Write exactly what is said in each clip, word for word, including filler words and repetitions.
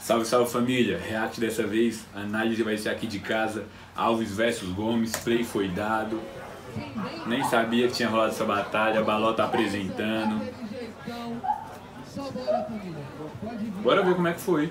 Salve, salve família! React dessa vez, a análise vai ser aqui de casa. Alves versus Gomes, play foi dado. Nem sabia que tinha rolado essa batalha, Balota apresentando. Bora ver como é que foi.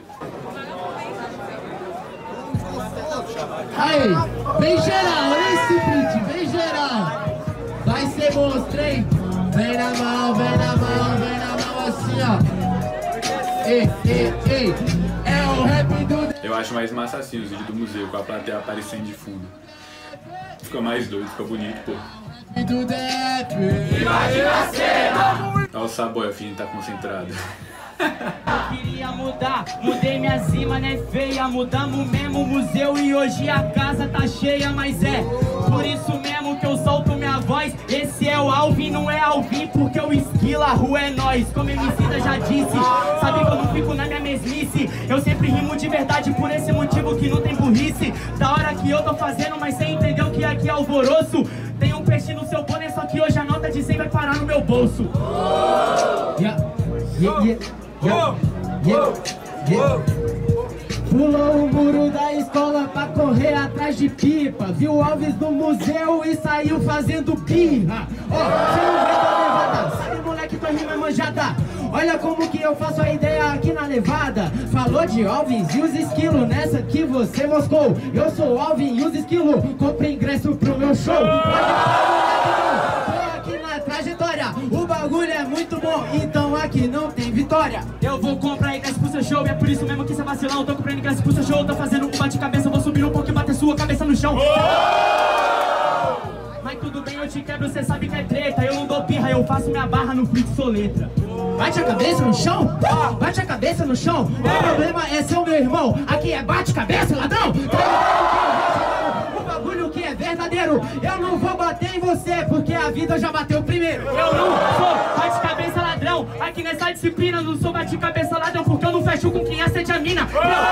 Aí, vem geral, olha esse beat, vem geral. Vai ser monstro, hein? Vem na mão, vem na mão, vem na mão assim, ó. Ei, ei, ei, é o rap do... Eu acho mais massa assim os vídeos do museu, com a plateia aparecendo de fundo. Fica mais doido, fica bonito, pô. Do rap. Imagina a cena! Olha o Saboia, filho, tá concentrado. Eu queria mudar, mudei minha zima, né feia. Mudamos mesmo o museu e hoje a casa tá cheia. Mas é por isso mesmo que eu solto minha voz. Esse é o Alvin, não é Alvin, porque o esquila, a rua é nós. Como Emicida já disse, sabe que eu não fico na minha mesmice. Eu sempre rimo de verdade, por esse motivo que não tem burrice. Da hora que eu tô fazendo, mas cê entendeu que aqui é alvoroço. Tem um peixe no seu boné, só que hoje a nota de cem vai parar no meu bolso. Yeah, yeah, yeah. Yeah, yeah, yeah. Pulou o muro da escola pra correr atrás de pipa. Viu Alves no museu e saiu fazendo birra. Ó, oh, você não vai dar levada. Sabe, moleque, tua rima é manjada. Olha como que eu faço a ideia aqui na levada. Falou de Alves e os esquilos, nessa que você moscou. Eu sou o Alvin e os esquilos. Compre ingresso pro meu show. Trajetória, o bagulho é muito bom, então aqui não tem vitória. Eu vou comprar ingresso pro seu show, e é por isso mesmo que cê vacilão. Eu tô comprando ingresso pro seu show, tô fazendo um bate-cabeça. Vou subir um pouco e bater sua cabeça no chão. Mas tudo bem, eu te quebro, cê sabe que é treta. Eu não dou pirra, eu faço minha barra no fluxo soletra. Bate a cabeça no chão, bate a cabeça no chão. O problema é ser o meu irmão, aqui é bate-cabeça, ladrão. Verdadeiro, eu não vou bater em você, porque a vida já bateu primeiro. Eu não sou bate-cabeça ladrão, aqui nessa disciplina não sou bate-cabeça ladrão, porque eu não fecho com quem acende a mina.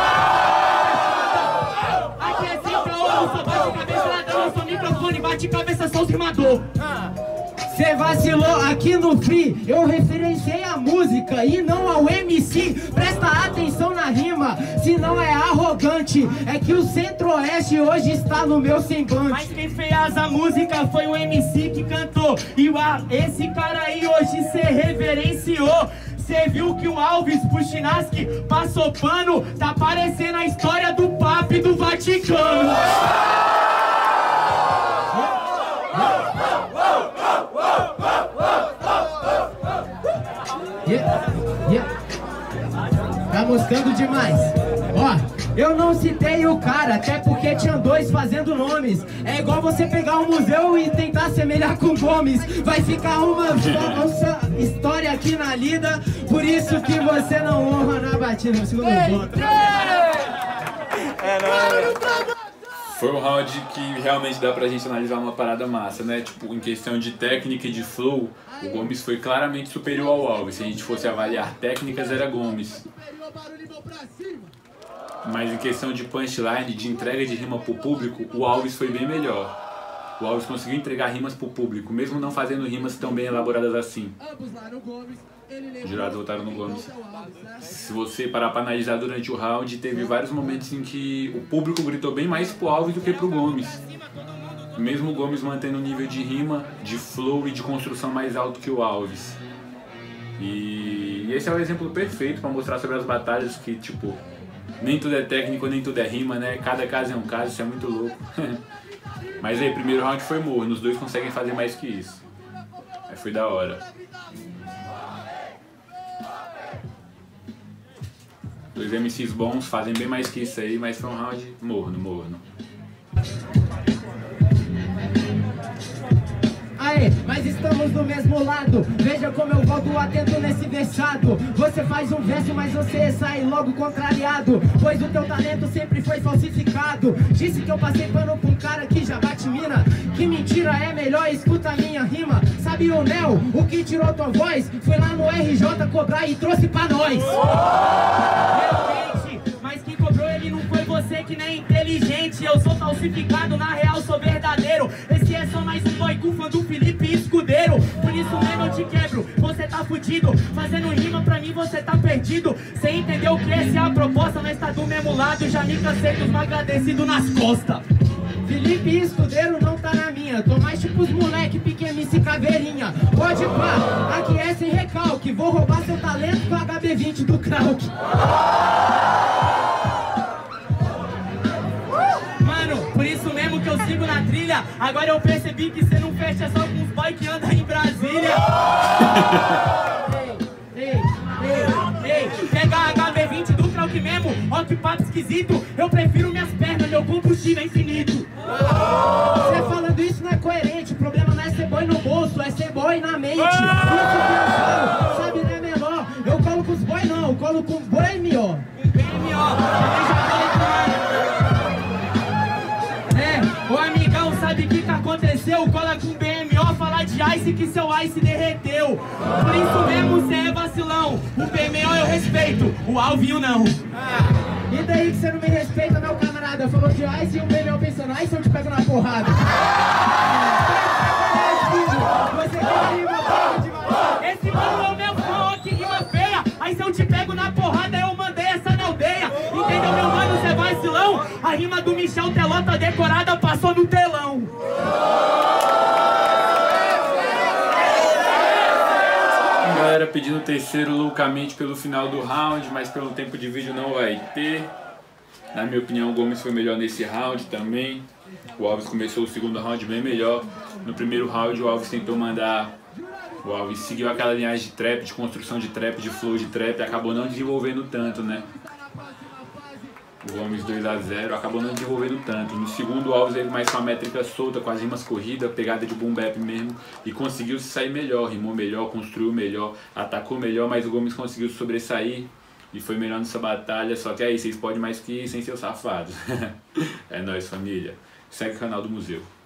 Aqui é sempre eu não sou bate-cabeça ladrão, eu sou microfone, bate-cabeça sou os rimador. Cê vacilou aqui no Free, eu referenciei a música e não ao M C. Presta atenção na rima, se não é arrogante. É que o Centro-Oeste hoje está no meu semblante. Mas quem fez a música foi o M C que cantou. E ah, esse cara aí hoje cê reverenciou. Cê viu que o Alves Puchinaski passou pano. Tá parecendo a história do Papa e do Vaticano. Yeah, yeah. Tá moscando demais. Ó, eu não citei o cara, até porque tinha dois fazendo nomes. É igual você pegar um museu e tentar semelhar com Gomes. Vai ficar uma nossa história aqui na lida. Por isso que você não honra na batida no segundo ponto. É nóis. Foi um round que realmente dá pra gente analisar uma parada massa, né? Tipo, em questão de técnica e de flow, o Gomes foi claramente superior ao Alves. Se a gente fosse avaliar técnicas, era Gomes. Mas em questão de punchline, de entrega de rima pro público, o Alves foi bem melhor. O Alves conseguiu entregar rimas pro público, mesmo não fazendo rimas tão bem elaboradas assim. Os jurados votaram no Gomes. Se você parar pra analisar durante o round, teve vários momentos em que o público gritou bem mais pro Alves do que pro Gomes. Mesmo o Gomes mantendo um nível de rima, de flow e de construção mais alto que o Alves. E esse é o exemplo perfeito pra mostrar sobre as batalhas que, tipo, nem tudo é técnico, nem tudo é rima, né? Cada caso é um caso, isso é muito louco. Mas aí, primeiro round foi morno, os dois conseguem fazer mais que isso. Aí foi da hora. Dois M Cs bons, fazem bem mais que isso aí, mas foi um round morno, morno. Aê, mas estamos do mesmo lado. Veja como eu volto atento nesse versado. Você faz um verso, mas você sai logo contrariado, pois o teu talento sempre foi falsificado. Disse que eu passei pano pra um cara que já bate mina. Que mentira, é melhor, escuta a minha rima. Sabe o Nel, o que tirou tua voz? Foi lá no R J cobrar e trouxe pra nós. Realmente, mas quem cobrou ele não foi você, que nem é inteligente. Eu sou falsificado, na real sou verdadeiro. Esse é só mais um boy com fã do Felipe Escudeiro. Por isso mesmo eu te quebro, você tá fudido. Fazendo rima pra mim você tá perdido. Cê entendeu? entendeu que essa é a proposta, nós tá do mesmo lado, já me cansei dos mal agradecidos nas costas. Felipe Escudeiro não tá na minha, tô mais tipo os moleque pequenice caveirinha. Pode pá, aqui é sem recalque, vou roubar seu talento com H B vinte do Krauk. Mano, por isso mesmo que eu sigo na trilha, agora eu percebi que cê não fecha só com os boy que andam em Brasília. Ei, ei, Ei, pega a H B vinte do Krauk mesmo, ó que papo esquisito, eu prefiro minhas pernas, meu combustível é infinito. Você falando isso não é coerente, o problema não é ser boy no bolso, é ser boy na mente. Isso que eu falo, sabe, não é menor. Eu colo com os boy não, eu colo com boi M O. B M O, também já falei com É, o amigão sabe o que que aconteceu, cola com B M O, fala de ice que seu ice derreteu. Por isso mesmo cê é vacilão, o B M O eu respeito, o Alvinho não. E daí que você não me respeita, meu camarada? Falou de ice e um bebê pensando, ice eu te pego na porrada. Você quer rima demais. Esse mano é o meu fã, ó, que rima feia. Aí se eu te pego na porrada, eu mandei essa na aldeia. Entendeu, meu mano, cê é vacilão? A rima do Michel Telota decorada passou no telão. Galera pedindo o terceiro loucamente pelo final do round, mas pelo tempo de vídeo não vai ter. Na minha opinião, o Gomes foi melhor nesse round também. O Alves começou o segundo round bem melhor. No primeiro round o Alves tentou mandar... O Alves seguiu aquela linhagem de trap, de construção de trap, de flow de trap, e acabou não desenvolvendo tanto, né? O Gomes dois a zero, acabou não desenvolvendo tanto. No segundo, o Alves veio mais com a métrica solta, com as rimas corridas, pegada de boom bap mesmo, e conseguiu se sair melhor, rimou melhor, construiu melhor, atacou melhor, mas o Gomes conseguiu sobressair e foi melhor nessa batalha. Só que aí, vocês podem mais que ir sem seus safados. É nóis, família. Segue o canal do Museu.